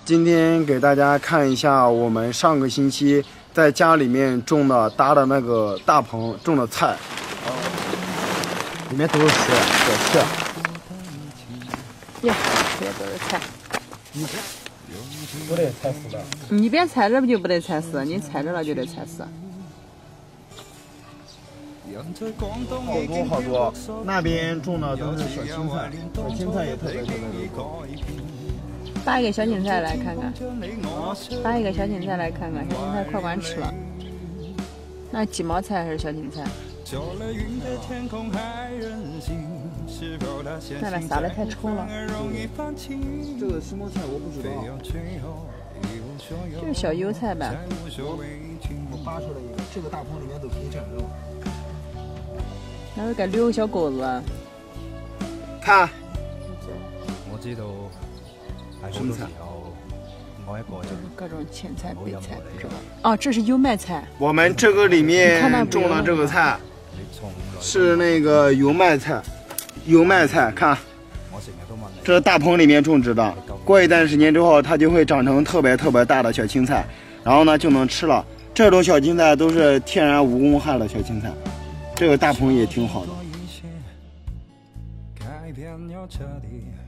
今天给大家看一下我们上个星期在家里面搭的那个大棚种的菜，里面都是屎，小吃。 呀，这都是菜。 不得踩死的。 你别踩着就不得踩死，你踩着了就得踩死。 好多，那边种的都是小青菜，小青菜也特别多。 拔一个小青菜来看看，拔一个小青菜来看看，小青菜快管吃了。那鸡毛菜还是小青菜？那边撒的太丑了。 这个什么菜我不知道。 这是小油菜吧？ 我拔出来一个，这个大棚里面都可以长肉。 那是该留个小钩子。 看， 我知道。 什么菜？ 我一个就各种青菜、白菜，不知道。哦，这是油麦菜。 我们这个里面种的这个菜是那个油麦菜，看，这是大棚里面种植的。过一段时间之后，它就会长成特别大的小青菜，然后呢就能吃了。这种小青菜都是天然无公害的小青菜，这个大棚也挺好的。